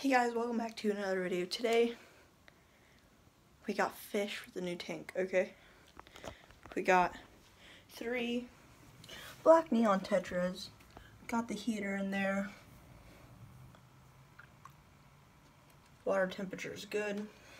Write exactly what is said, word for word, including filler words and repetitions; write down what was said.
Hey guys, welcome back to another video. Today we got fish for the new tank, okay? We got three black neon tetras. Got the heater in there. Water temperature is good.